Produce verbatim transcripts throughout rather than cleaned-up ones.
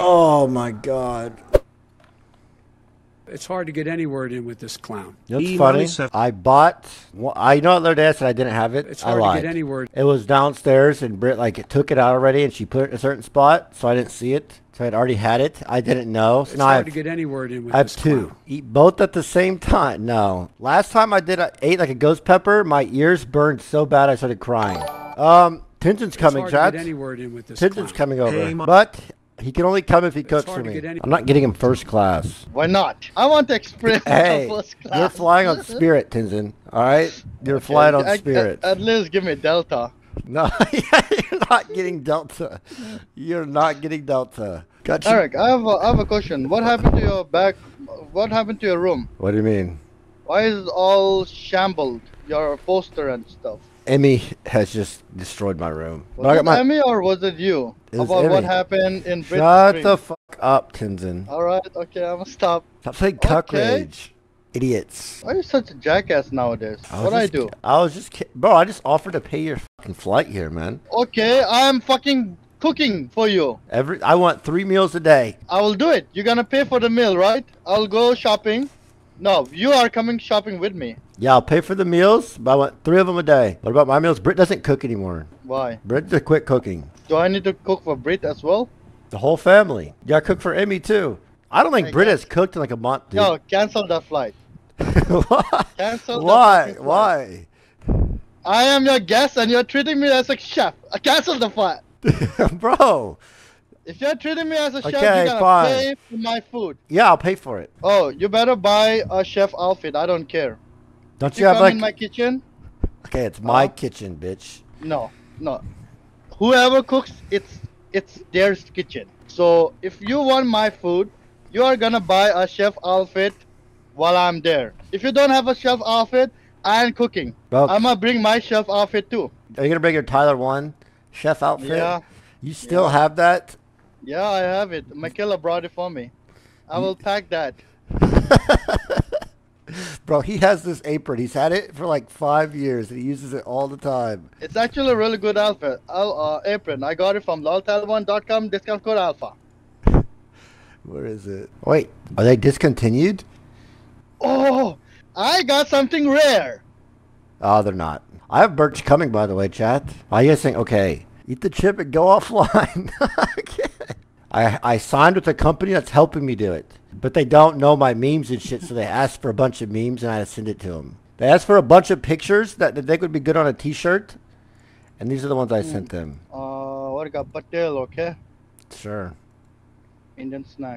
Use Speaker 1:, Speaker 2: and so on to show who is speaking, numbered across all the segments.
Speaker 1: Oh my God.
Speaker 2: It's hard to get any word in with this clown.
Speaker 1: It's funny. I bought. Well, I know the other day I said I didn't have it.
Speaker 2: It's
Speaker 1: I
Speaker 2: hard
Speaker 1: lied.
Speaker 2: to get any word.
Speaker 1: It was downstairs, and Britt like took it out already, and she put it in a certain spot, so I didn't see it. So I'd already had it. I didn't know. So
Speaker 2: It's
Speaker 1: now I
Speaker 2: hard
Speaker 1: have,
Speaker 2: to get any word in with
Speaker 1: I have
Speaker 2: this
Speaker 1: two.
Speaker 2: clown.
Speaker 1: Eat both at the same time. No. Last time I did, I ate like a ghost pepper. My ears burned so bad I started crying. Um, Tintin's coming,
Speaker 2: It's hard
Speaker 1: Chad.
Speaker 2: to get any word in with this
Speaker 1: Tintin's
Speaker 2: clown.
Speaker 1: coming over,
Speaker 3: Hey,
Speaker 1: but he can only come if he cooks
Speaker 2: hard
Speaker 1: for
Speaker 2: to
Speaker 1: me.
Speaker 2: get any-
Speaker 1: I'm not getting him first class.
Speaker 4: Why not? I want to experience
Speaker 1: Hey,
Speaker 4: first class.
Speaker 1: you're flying on Spirit, Tintin. All right, you're flying on
Speaker 4: At-
Speaker 1: Spirit.
Speaker 4: At, at least give me Delta.
Speaker 1: No, you're not getting Delta. You're not getting Delta. Got you.
Speaker 4: Eric, I have a, I have a question. What happened to your back? What happened to your room?
Speaker 1: What do you mean?
Speaker 4: Why is it all shambled? Your poster and stuff.
Speaker 1: Emmy has just destroyed my room.
Speaker 4: Was
Speaker 1: But I
Speaker 4: it
Speaker 1: got my.
Speaker 4: Emmy or was it you?
Speaker 1: It was
Speaker 4: About what
Speaker 1: Emmy.
Speaker 4: happened in Brit's
Speaker 1: Shut
Speaker 4: stream?
Speaker 1: the fuck up, Tintin.
Speaker 4: All right, okay, I'm gonna stop.
Speaker 1: Stop saying cuck
Speaker 4: Okay.
Speaker 1: rage. Idiots.
Speaker 4: Why are you such a jackass nowadays?
Speaker 1: I
Speaker 4: What
Speaker 1: was
Speaker 4: I
Speaker 1: just
Speaker 4: do?
Speaker 1: ki- I was just ki- bro. I just offered to pay your fucking flight here, man.
Speaker 4: Okay, I'm fucking cooking for you.
Speaker 1: Every I want three meals a day.
Speaker 4: I will do it. You're gonna pay for the meal, right? I'll go shopping. No, you are coming shopping with me.
Speaker 1: Yeah, I'll pay for the meals, but I want three of them a day. What about my meals? Britt doesn't cook anymore.
Speaker 4: Why?
Speaker 1: Britt just quit cooking.
Speaker 4: Do I need to cook for Brit as well?
Speaker 1: The whole family. You gotta cook for Emmy too. I don't think
Speaker 4: Hey,
Speaker 1: Britt
Speaker 4: guys.
Speaker 1: has cooked in like a month, dude.
Speaker 4: No, cancel that flight.
Speaker 1: Why?
Speaker 4: Cancel that
Speaker 1: Why?
Speaker 4: fucking flight.
Speaker 1: Why?
Speaker 4: I am your guest and you're treating me as a chef. Uh, cancel the flight.
Speaker 1: Bro.
Speaker 4: If you're treating me as a chef,
Speaker 1: Okay,
Speaker 4: you're gonna
Speaker 1: fine.
Speaker 4: pay for my food.
Speaker 1: Yeah, I'll pay for it.
Speaker 4: Oh, you better buy a chef outfit. I don't care.
Speaker 1: Don't
Speaker 4: You
Speaker 1: you have
Speaker 4: come
Speaker 1: like?
Speaker 4: in my kitchen?
Speaker 1: Okay, it's my
Speaker 4: Uh,
Speaker 1: kitchen, bitch.
Speaker 4: No, no. Whoever cooks, it's it's their kitchen. So if you want my food, you are gonna buy a chef outfit while I'm there. If you don't have a chef outfit, I ain't cooking.
Speaker 1: Well,
Speaker 4: I'm gonna bring my chef outfit too.
Speaker 1: are you gonna bring your Tyler One chef outfit?
Speaker 4: Yeah,
Speaker 1: You still
Speaker 4: Yeah.
Speaker 1: have that?
Speaker 4: yeah, I have it. Michaela brought it for me. I will pack that.
Speaker 1: Bro, he has this apron. He's had it for like five years, and he uses it all the time.
Speaker 4: It's actually a really good outfit. Al- uh, apron. I got it from lol tal one dot com. Discount code alpha.
Speaker 1: Where is it? Wait, are they discontinued?
Speaker 4: Oh, I got something rare.
Speaker 1: Oh, they're not. I have Birch coming, by the way, chat. I guess saying, okay, eat the chip and go offline. Okay. I I signed with a company that's helping me do it, but they don't know my memes and shit, so they asked for a bunch of memes and I had to send it to them. They asked for a bunch of pictures that, that they would be good on a T-shirt, and these are the ones I sent them.
Speaker 4: Uh, what I got? Patel, okay.
Speaker 1: Sure.
Speaker 4: Indian snack.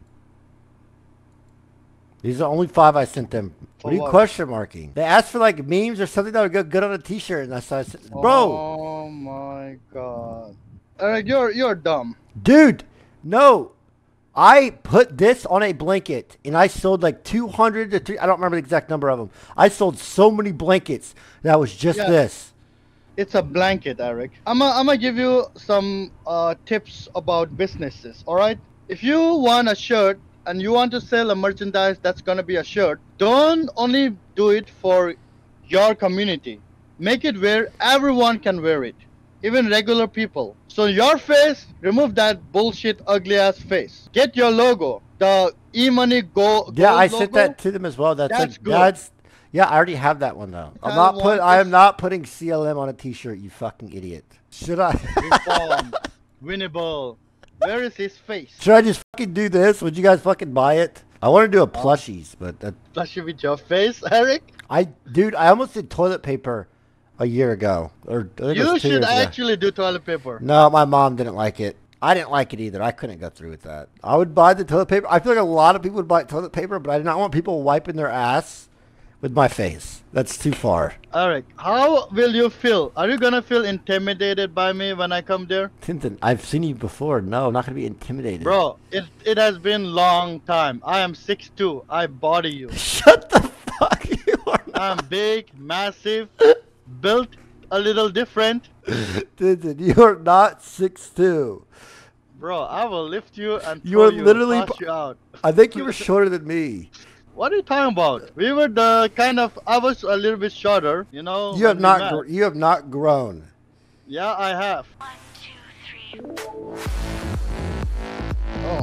Speaker 1: These are the only five I sent them.
Speaker 4: For
Speaker 1: What are you
Speaker 4: what?
Speaker 1: question marking? They asked for like memes or something that would go good on a T-shirt, and I said, bro,
Speaker 4: Oh my god. Eric, you're you're dumb.
Speaker 1: dude, no. I put this on a blanket, and I sold like two hundred to three. I don't remember the exact number of them. I sold so many blankets that was just
Speaker 4: Yeah.
Speaker 1: this.
Speaker 4: It's a blanket, Eric. I'm gonna I'm gonna give you some uh, tips about businesses. All right. If you want a shirt and you want to sell a merchandise that's gonna be a shirt, don't only do it for your community. Make it where everyone can wear it, even regular people. So your face, remove that bullshit ugly ass face. Get your logo, the e-money go.
Speaker 1: Yeah,
Speaker 4: gold
Speaker 1: I sent
Speaker 4: logo.
Speaker 1: that to them as well. That's
Speaker 4: That's
Speaker 1: a,
Speaker 4: good.
Speaker 1: that's yeah. I already have that one though. I'm
Speaker 4: have
Speaker 1: not
Speaker 4: one.
Speaker 1: put. I am
Speaker 4: It's-
Speaker 1: not putting C L M on a T-shirt. You fucking idiot. Should I?
Speaker 4: Reform, winnable. Where is his face?
Speaker 1: Should I just fucking do this? Would you guys fucking buy it? I want to do a plushies, but that,
Speaker 4: Flush it with your face, Eric.
Speaker 1: I, dude, I almost did toilet paper a year ago, or I think it
Speaker 4: You
Speaker 1: was two
Speaker 4: should
Speaker 1: years ago.
Speaker 4: actually do toilet paper.
Speaker 1: No, my mom didn't like it. I didn't like it either. I couldn't go through with that. I would buy the toilet paper. I feel like a lot of people would buy toilet paper, but I did not want people wiping their ass with my face. That's too far.
Speaker 4: Eric, how will you feel? Are you gonna feel intimidated by me when I come there?
Speaker 1: Tintin, I've seen you before. No, I'm not going to be intimidated.
Speaker 4: Bro, it, it has been long time. I am six two. I body you.
Speaker 1: Shut the fuck. You are not.
Speaker 4: I'm big, massive, built a little different.
Speaker 1: Tintin, you are not six two.
Speaker 4: Bro, I will lift you and
Speaker 1: You
Speaker 4: throw
Speaker 1: are
Speaker 4: you,
Speaker 1: literally
Speaker 4: toss you out.
Speaker 1: I think you were shorter than me.
Speaker 4: What are you talking about? We were the kind of, I was a little bit shorter, you know.
Speaker 1: You have
Speaker 4: when we
Speaker 1: not.
Speaker 4: met.
Speaker 1: Gr- you have not grown.
Speaker 4: Yeah, I have.
Speaker 5: One, two, three.
Speaker 4: Oh.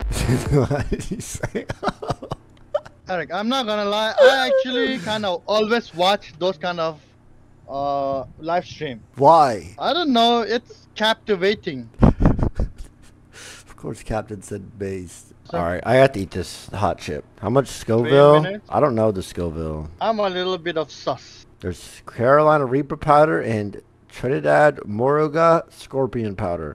Speaker 1: What did you say?
Speaker 4: Eric, I'm not gonna lie. I actually kind of always watch those kind of uh live stream.
Speaker 1: Why?
Speaker 4: I don't know. It's captivating.
Speaker 1: Of course, Captain said based.
Speaker 4: So-
Speaker 1: All right, I have to eat this hot chip. How much Scoville?
Speaker 4: minutes?
Speaker 1: I don't know the Scoville.
Speaker 4: I'm a little bit of sus.
Speaker 1: There's Carolina Reaper powder and Trinidad Moruga Scorpion powder.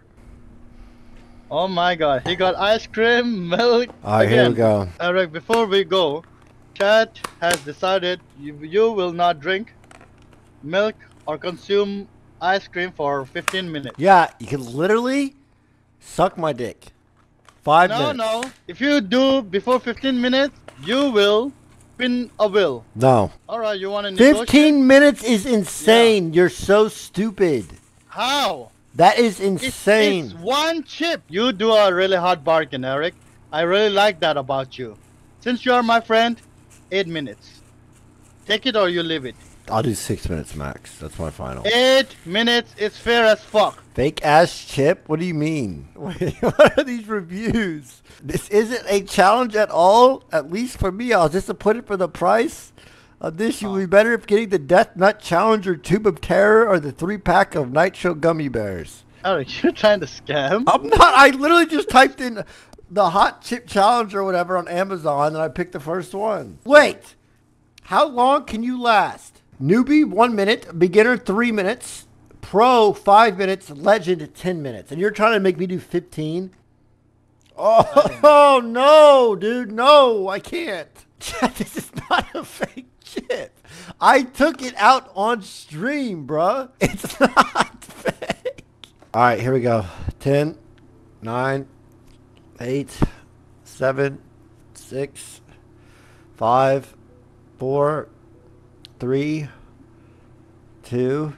Speaker 4: Oh my God, he got ice cream, milk.
Speaker 1: All right, here we go.
Speaker 4: Eric, before we go, Chat has decided you, you will not drink milk or consume ice cream for fifteen minutes.
Speaker 1: Yeah, you can literally suck my dick. Five
Speaker 4: No,
Speaker 1: minutes.
Speaker 4: no. If you do before fifteen minutes, you will spin a wheel.
Speaker 1: No.
Speaker 4: All right, you want to negotiate?
Speaker 1: fifteen minutes is insane. You're so stupid.
Speaker 4: How?
Speaker 1: That is
Speaker 4: It's,
Speaker 1: insane.
Speaker 4: it's one chip. You do a really hard bargain, Eric. I really like that about you. Since you are my friend, eight minutes. Take it or you leave it.
Speaker 1: I'll do six minutes max. That's my final.
Speaker 4: Eight minutes is fair as fuck.
Speaker 1: Fake ass chip? What do you mean? Wait, what are these reviews? This isn't a challenge at all. At least for me, I was disappointed for the price of this. You would be better if getting the Death Nut Challenger Tube of Terror or the three pack of Nitro Gummy Bears.
Speaker 4: Eric, you're trying to scam?
Speaker 1: I'm not. I literally just typed in the Hot Chip Challenge or whatever on Amazon and I picked the first one. Wait. How long can you last? Newbie, one minute. Beginner, three minutes. Pro, five minutes. Legend, ten minutes. And you're trying to make me do fifteen? Oh, oh no, dude. No, I can't. This is not a fake chip. I took it out on stream, bruh. It's not fake. All right, here we go. ten, nine, eight, seven, six, five, four, three, two,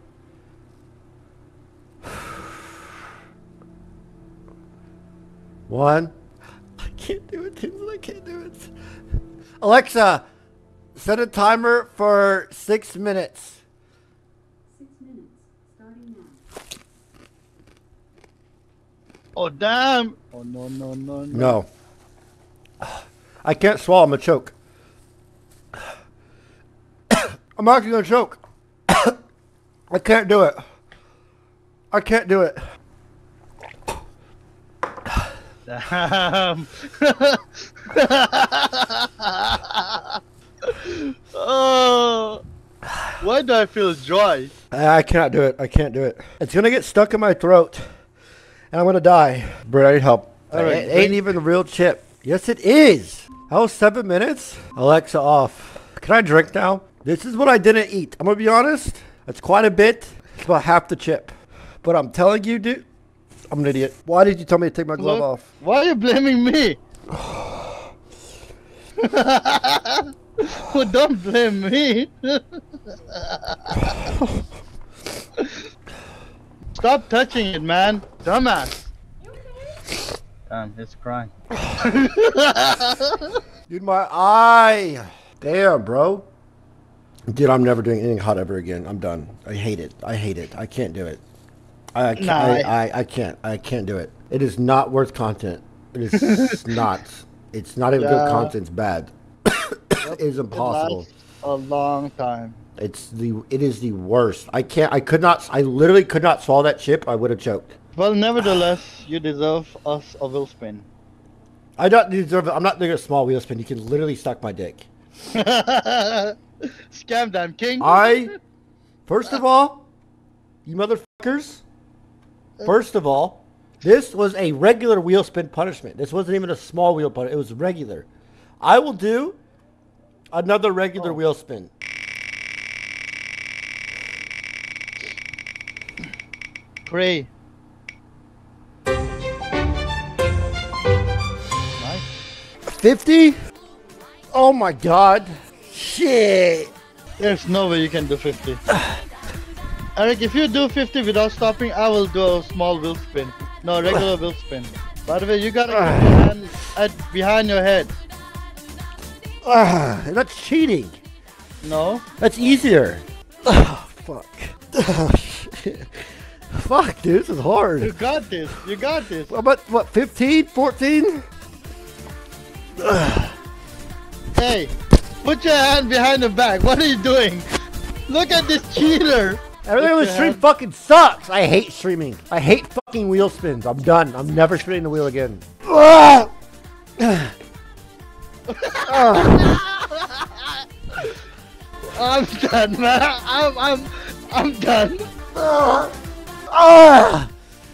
Speaker 1: one. I can't do it, Tinsley. I can't do it. Alexa, set a timer for six minutes.
Speaker 3: Six minutes, starting now.
Speaker 4: Oh, damn. Oh, no, no, no, no.
Speaker 1: No. I can't swallow. I'm going to choke. I'm actually going to choke. I can't do it. I can't do it.
Speaker 4: Damn. Oh. Why do I feel joy?
Speaker 1: I cannot do it. I can't do it. It's going to get stuck in my throat. And I'm going to die. Britt, I need help.
Speaker 4: All right,
Speaker 1: it ain't even a real chip. Yes, it is. That was seven minutes. Alexa off. Can I drink now? This is what I didn't eat. I'm going to be honest. It's quite a bit. It's about half the chip. But I'm telling you, dude, I'm an idiot. Why did you tell me to take my glove
Speaker 4: Look,
Speaker 1: off?
Speaker 4: Why are you blaming me? Well, don't blame me. Stop touching it, man. Dumbass. Damn, it's crying.
Speaker 1: Dude, my eye. Damn, bro. Dude, I'm never doing anything hot ever again. I'm done. I hate it. I hate it. I can't do it. I, I, can't,
Speaker 4: Nah,
Speaker 1: I,
Speaker 4: I-
Speaker 1: I, I can't. I can't do it. It is not worth content. It is not. It's not even
Speaker 4: Yeah.
Speaker 1: good content. It's bad. It is impossible.
Speaker 4: It lasts a long time.
Speaker 1: It's the. It is the worst. I can't. I could not. I literally could not swallow that chip. I would have choked.
Speaker 4: Well, nevertheless, you deserve us a will spin.
Speaker 1: I don't deserve it. I'm not doing a small wheel spin. You can literally suck my dick.
Speaker 4: Scam them, king.
Speaker 1: I. First of all, you motherfuckers. First of all, this was a regular wheel spin punishment. This wasn't even a small wheel punishment. It was regular. I will do another regular wheel spin.
Speaker 4: Pray. Nice.
Speaker 1: fifty? Oh my god. Shit.
Speaker 4: There's no way you can do fifty. Eric, if you do fifty without stopping, I will do a small wheel spin. No, regular wheel spin. By the way, you gotta keep your hand at behind your head.
Speaker 1: Ah, that's cheating.
Speaker 4: No?
Speaker 1: That's easier. Oh, fuck. Oh, shit. Fuck, dude. This is
Speaker 4: You
Speaker 1: hard.
Speaker 4: got this. You got this.
Speaker 1: What about, what, fifteen? fourteen?
Speaker 4: Hey, put your hand behind the back. What are you doing? Look at this cheater.
Speaker 1: Everything on the stream fucking sucks. I hate streaming. I hate fucking wheel spins. I'm done. I'm never spinning the wheel again.
Speaker 4: I'm done, man. I'm I'm I'm done.
Speaker 1: Ah!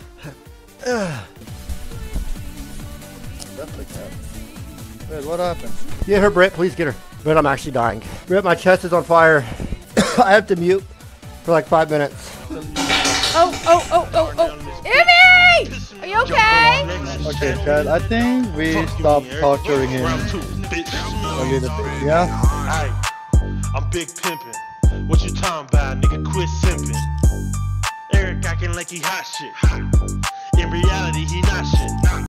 Speaker 4: That's like that. Wait, what happened?
Speaker 1: Get her, Britt. Please get her. Britt, I'm actually dying. Britt, my chest is on fire. I have to mute for like five minutes.
Speaker 5: Oh, oh, oh, oh, oh. Emmy! Are you okay?
Speaker 4: Okay, Chad. I think we stopped torturing him a little bit. Yeah?
Speaker 6: Aye, I'm big pimpin'. What you talking about, nigga? Quit simping. Eric acting like he hot shit.